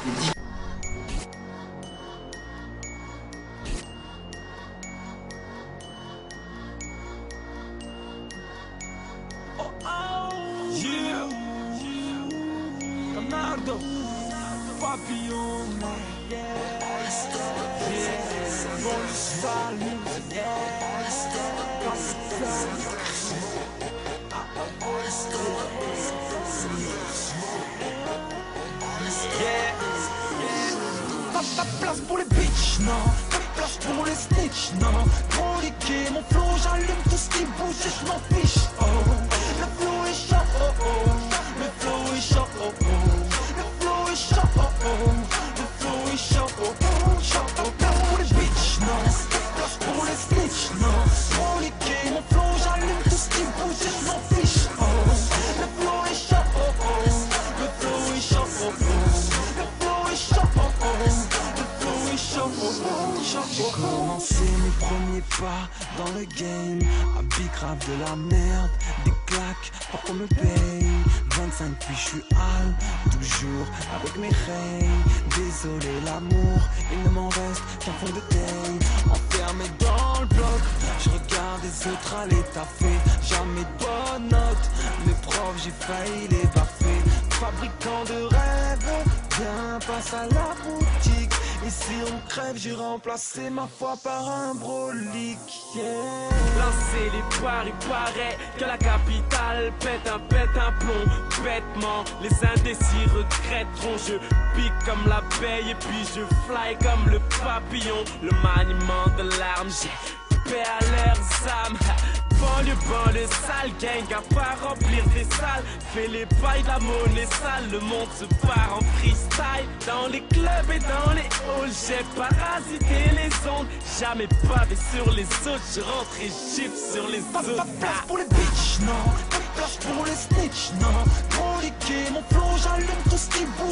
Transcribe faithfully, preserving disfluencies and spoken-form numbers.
Yeah, Leonardo, Papillon, yeah, yeah, bon salut, yeah, yeah, pas de place pour les bitches, non, pas de place pour les snitch, non, trop liqué, mon flow, j'allume tout ce qui bouge et je m'en fiche, oh, le flow est chaud, oh, oh, le flow est chaud, oh, oh, le flow est chaud, oh, oh, le flow est chaud, oh, oh, chaud, oh, place pour les bitches, non, place pour les snitch, non, trop liqué, mon flow, j'allume tout ce qui bouge et je m'en fiche, oh, le flow est chaud, oh, oh, le flow est chaud, oh, oh, le flow est chaud, oh, oh, le flow est chaud, oh, oh, chaud, oh, oh. J'ai commencé mes premiers pas dans le game, à big grave de la merde, des claques, pas qu'on me paye. vingt-cinq puis je suis hal, toujours avec mes règles. Désolé l'amour, il ne m'en reste qu'un fond de taille. Enfermé dans le bloc, je regarde les autres aller taffer. Jamais de bonnes notes, mes profs j'ai failli les baffer. Fabricant de rêves, viens passe à la boutique. Ici on crève, j'ai remplacé ma foi par un brolique, yeah. Lancer les paris, paraît que la capitale pète un pète un plomb bêtement. Les indécis regretteront. Je pique comme l'abeille et puis je fly comme le papillon. Le maniement de l'arme, j'ai paix à leurs âmes. Banlieue, banlieue, sale gang à pas remplir des salles. Fais les pailles de la monnaie sale, le monde se part en freestyle. Dans les clubs et dans les halls, j'ai parasité les ondes. Jamais pavé sur les autres, je rentre et chiffre sur les Pas autres. pas de place pour les bitches, non, pas de place pour les snitch, non, trop liqué, mon flow, j'allume tout ce qui bouge